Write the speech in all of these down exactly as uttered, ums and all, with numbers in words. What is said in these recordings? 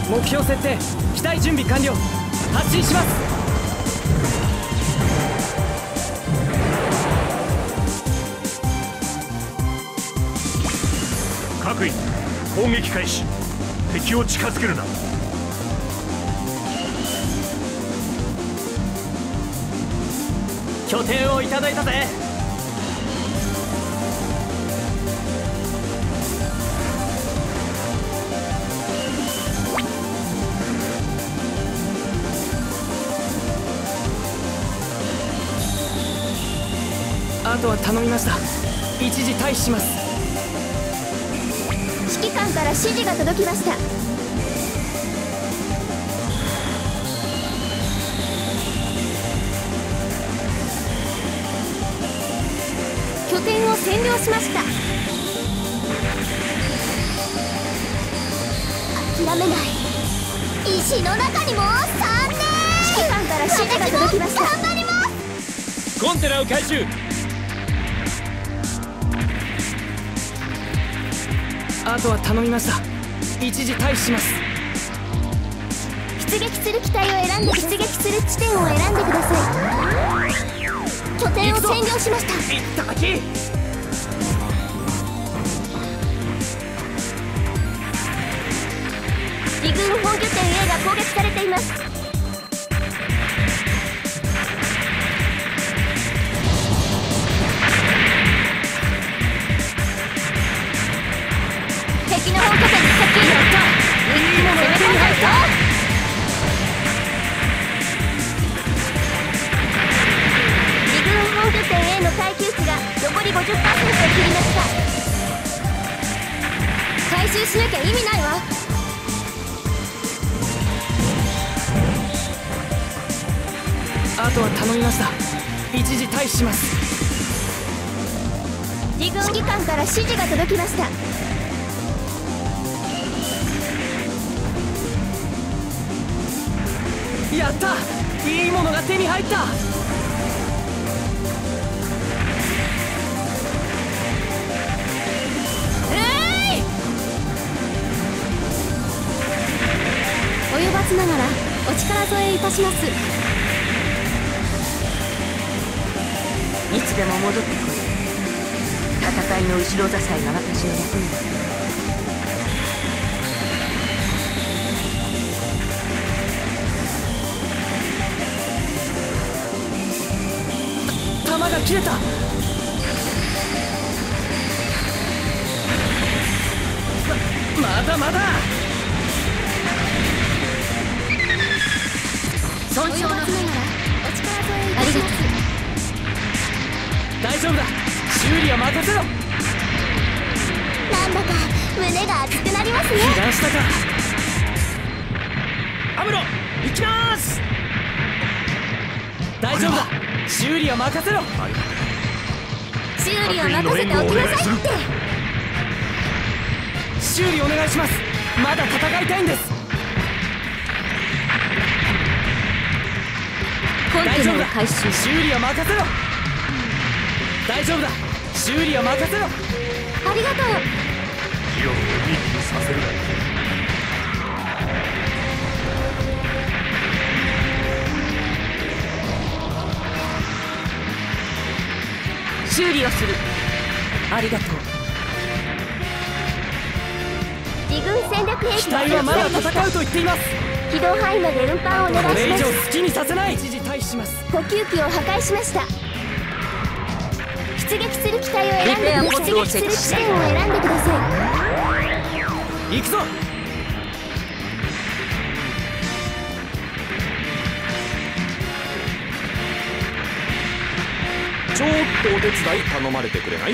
目標設定、機体準備完了。発進します。 各位、攻撃開始。敵を近づけるな。 拠点をいただいたぜ。あとは頼みました。一時退避します。 指揮官から指示が届きました。拠点を占領しました。諦めない。石の中にもさんねん。指揮官から指示が届きました。頑張ります。 コンテナを回収。あとは頼みました。一時退避します。 出撃する機体を選んで出撃する地点を選んでください。拠点を占領しました。 いったかき。 離軍本拠点 A が攻撃されています。敵の本拠点に接近。やった。いいものが手に入った。離軍本拠点 A の耐久値が残り ごじゅっパーセント を切りました。回収しなきゃ意味ないわ。 あとは頼みました。一時退避します。 離軍指揮官から指示が届きました。 やった。いいものが手に入った。 えい。及ばずながらお力添えいたします。 いつでも戻ってこい。戦いの後ろ支えが私の役になる。 弾が切れた。ままだまだ。 損傷のながらお力添えいたします。 大丈夫だ。修理は任せろ。 なんだか胸が熱くなりますね。 油断したか。アムロ、行きます。大丈夫だ。修理は任せろ。 修理を任せておきなさいって。 修理お願いします。まだ戦いたいんです。 コンテナを回収。 修理は任せろ。大丈夫だ。修理は任せろ。 ありがとう。 火をいい気にさせるな。 修理をする。ありがとう。 自軍戦略兵器機体はまだ戦うと言っています。 機動範囲まで運搬をお願これ以いします。 上好きにさせない。一時退避します。 補給機を破壊しました。出撃する機体を選んでください。出撃する地点を選んでください。 行くぞ。 ちょっとお手伝い頼まれてくれない？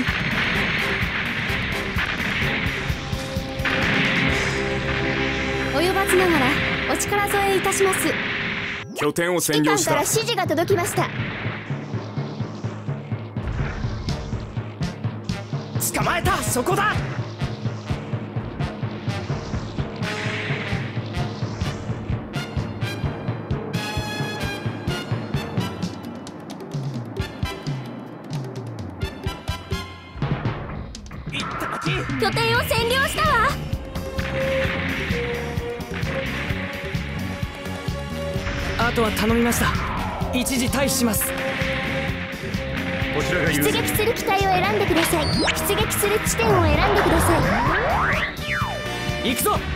及ばずながらお力添えいたします。 拠点を占指揮官領した。 から指示が届きました。 捕まえた。そこだ。 拠点を占領したわ。 あとは頼みました。一時退避します。 こちらが優出先。 撃する機体を選んでください。出撃する地点を選んでください。 行くぞ。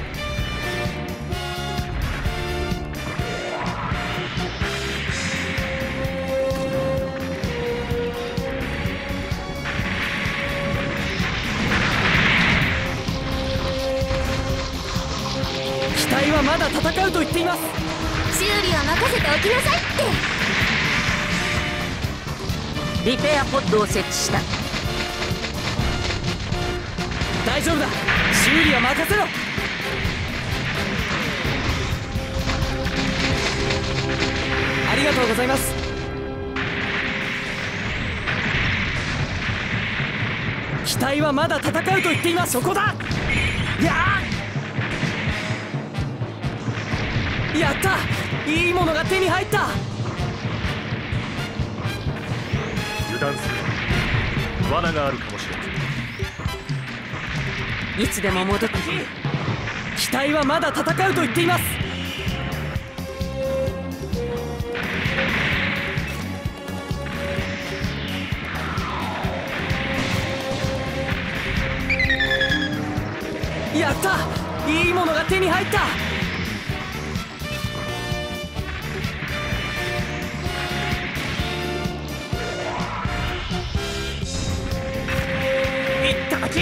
機体はまだ戦うと言っています。 修理は任せておきなさいって。 リペアポッドを設置した。 大丈夫だ。修理は任せろ。ありがとうございます。機体はまだ戦うと言っています。そこだ。やあ、やった。いいものが手に入った。 油断する。罠があるかもしれない。 いつでも戻ってくる。 機体はまだ戦うと言っています。やった。いいものが手に入った。いっただき。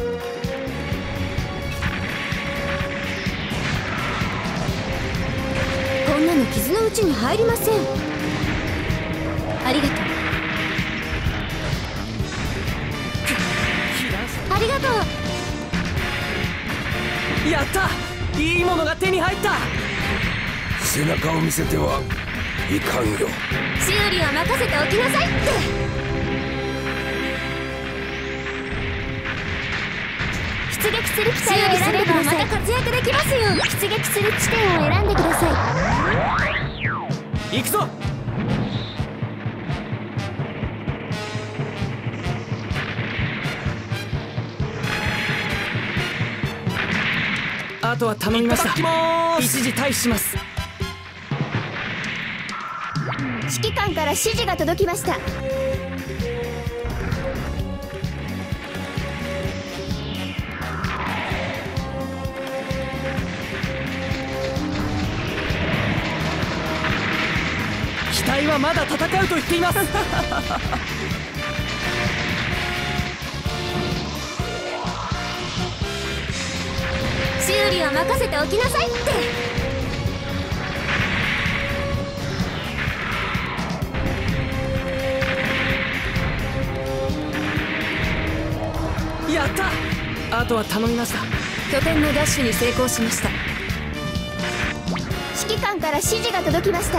こんなの傷のうちに入りません。ありがとう。ありがとう。 やった。いいものが手に入った。 背中を見せてはいかんよ。 修理は任せておきなさいって。出撃する機体を選んでください。また活躍できますよ。出撃する地点を選んでください。行くぞ。あとは頼みました。一時退避します。 指揮官から指示が届きました。 機体はまだ戦うと言っています。 修理は任せておきなさいって。 やった。あとは頼みました。 拠点の奪取に成功しました。 指揮官から指示が届きました。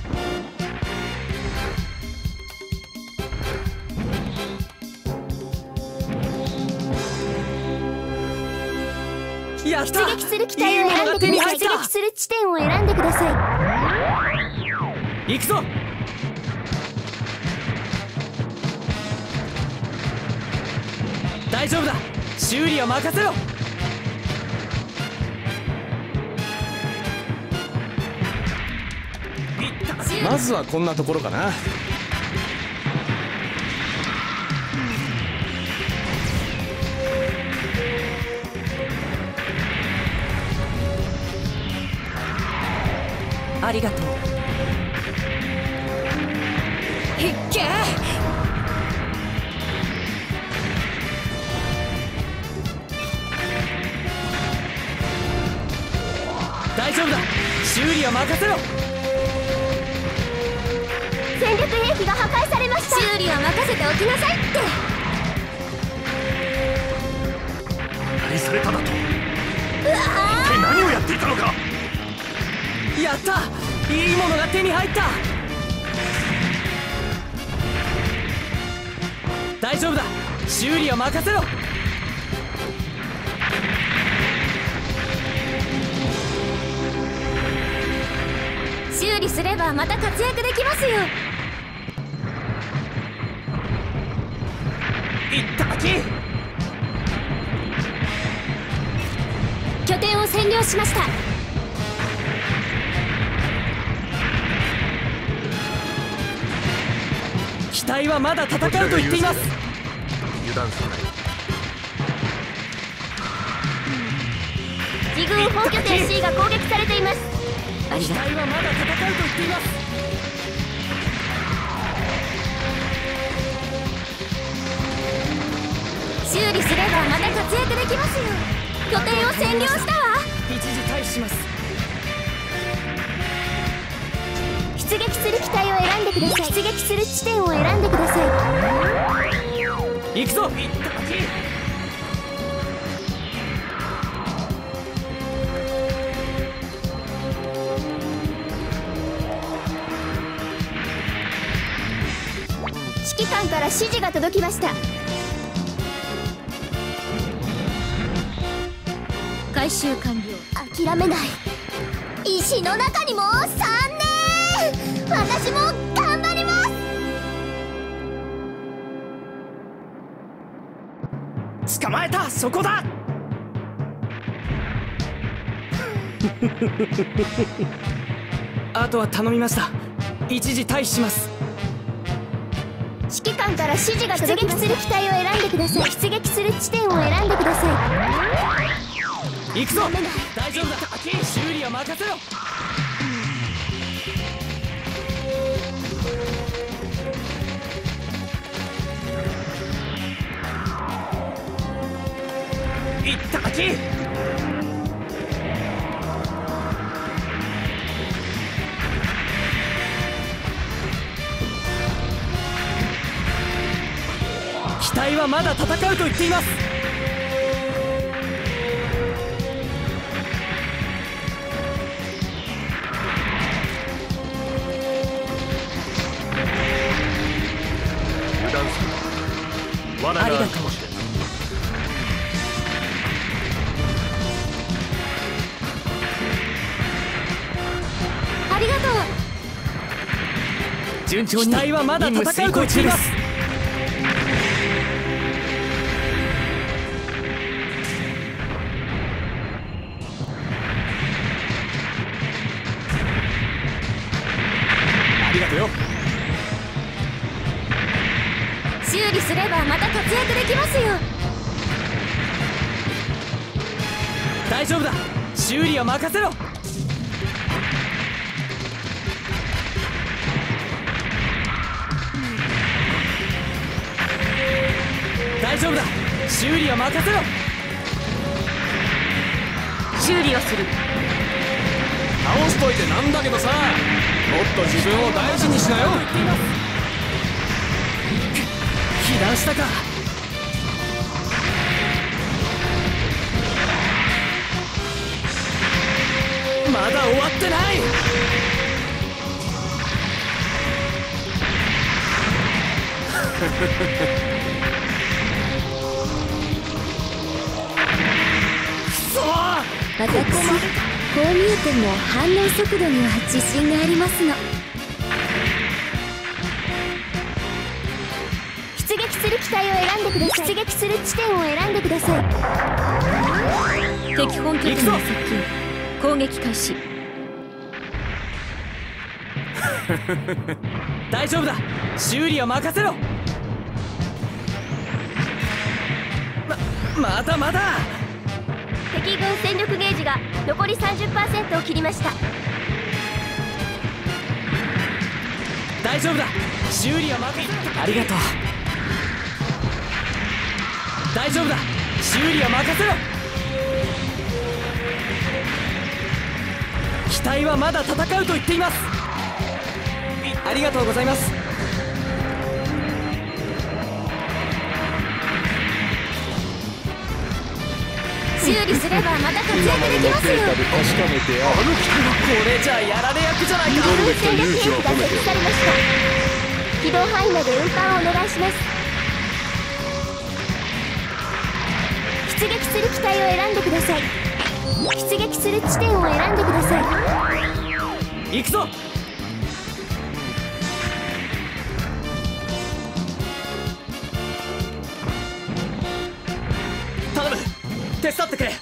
やった。 出撃する機体を選んでください。出撃する地点を選んでください。行くぞ。大丈夫だ。修理は任せろ。まずはこんなところかな。 ありがとう。 いっけ。 大丈夫だ。修理は任せろ。 戦力兵器が破壊されました。修理は任せておきなさいって。 何されただと。 うわ一体何をやっていたのか。 やった。いいものが手に入った。大丈夫だ。修理は任せろ。 修理すればまた活躍できますよ。 いっただき。 拠点を占領しました。 隊はまだ戦うと言っています。 油断するな。 自軍本拠点 C が攻撃されています。 ありがとう。 機体はまだ戦うと言っています。 修理すればまた活躍できますよ。拠点を占領したわ。 一時退避します。 出撃する機体を選んでください。出撃する地点を選んでくださ行くぞ。 指揮官から指示が届きました。 回収完了。 諦めない。石の中にもさんねん。私も頑張ります。 捕まえた。そこだ。あとは頼みました。一時退避します。 指揮官から指示が届きます。出撃する機体を選んでください。出撃する地点を選んでくださ行くぞ。 ダメだ。 大丈夫だ。修理は任せろ。いったアキ。機体はまだ戦うと言っています。 油断するな。罠があるかもしれない。 ありがとう。 順調に。機体はまだ戦うと言っています。ありがとうよ。 修理すればまた活躍できますよ。 大丈夫だ。修理は任せろ。大丈夫だ。修理は任せろ。 修理をする。 倒しといてなんだけどさ、もっと自分を大事にしなよ。被弾したか。まだ終わってない。 私、こう見えても反応速度には自信がありますの。出撃する機体を選んでください。出撃する地点を選んでください。 敵本拠点に接近。攻撃開始。 大丈夫だ。修理は任せろ。ままだまだ。 敵軍戦力ゲージが残り さんじゅっパーセント を切りました。 大丈夫だ。修理は任せろ。ありがとう。大丈夫だ。修理は任せろ。機体はまだ戦うと言っています。ありがとうございます。 修理すればまた活躍できますよ。 確かめてや。 これじゃやられ役じゃないか。 自軍戦略兵器が設置されました。軌道範囲まで運搬をお願いします。出撃する機体を選んでください。出撃する地点を選んでください。 行くぞ。頼む。手伝ってくれ。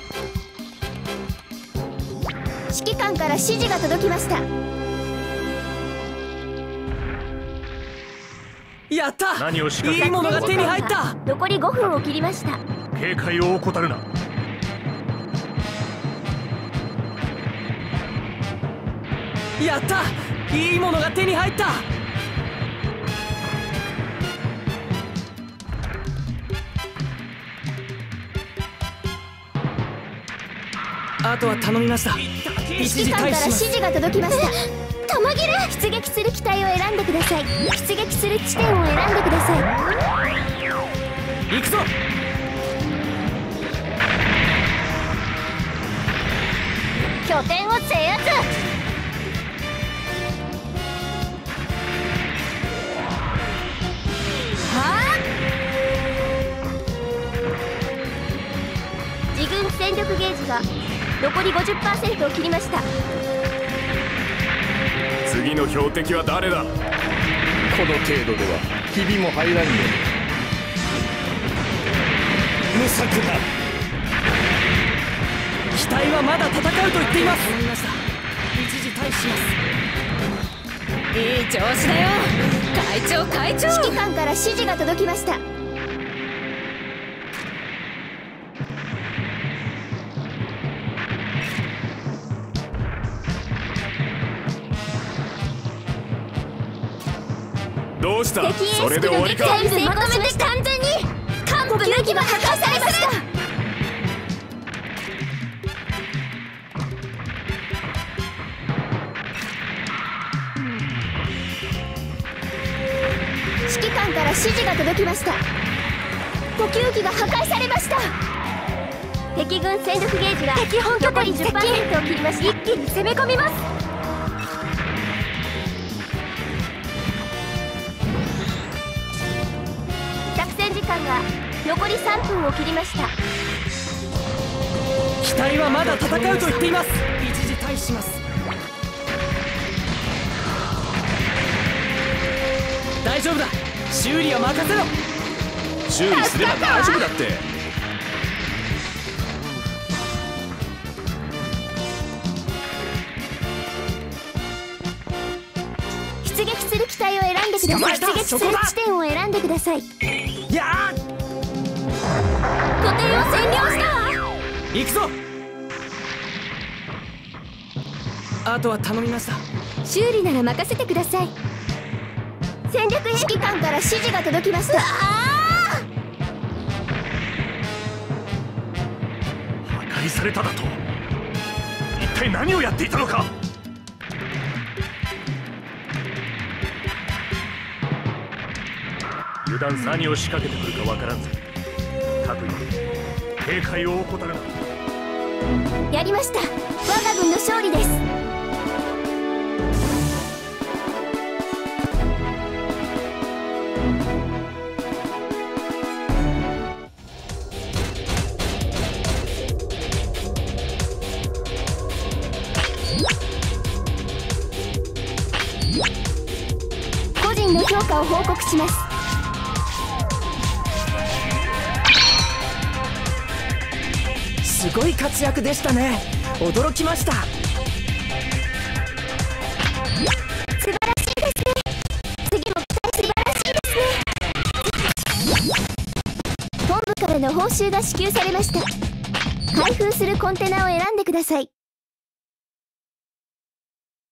指揮官から指示が届きました。 やった。 何を仕掛けいいものが手に入った。 残りごふんを切りました。 警戒を怠るな。 やった。いいものが手に入った。あとは頼みました。 指揮官から指示が届きました。玉切れ。出撃する機体を選んでください。出撃する地点を選んでください。 行くぞ。 拠点を制圧。はあ。自軍戦力ゲージが残り ごじゅっパーセント を切りました。 次の標的は誰だ。この程度ではひびも入らんよ。無策だ。機体はまだ戦うと言っています。頼みました。一時退避します。 いい調子だよ会長会長。 指揮官から指示が届きました。 どうした。 敵エースそれで終わりか。 全部まとめて完全に幹部抜きが破壊されました。指揮官から指示が届きました。補給機が破壊されました。敵軍戦力ゲージが残り じゅっパーセント を切りました。一気に攻め込みます。作戦時間が残りさんぷんを切りました。 機体はまだ戦うと言っています。一時退避します。大丈夫だ。修理は任せろ。修理すれば大丈夫だって。 出撃する機体を選んでください。出撃する地点を選んでください。 いやー、 拠点を占領したわ。 行くぞ。あとは頼みました。 修理なら任せてください。戦略指揮官から指示が届きました。 破壊されただと。一体何をやっていたのか。油断。何を仕掛けてくるかわからんぜ。各員警戒を怠るな。 やりました。我が軍の勝利です。個人の評価を報告します。 すごい活躍でしたね。驚きました。 素晴らしいですね。次も期待。素晴らしいですね。本部からの報酬が支給されました。開封するコンテナを選んでください。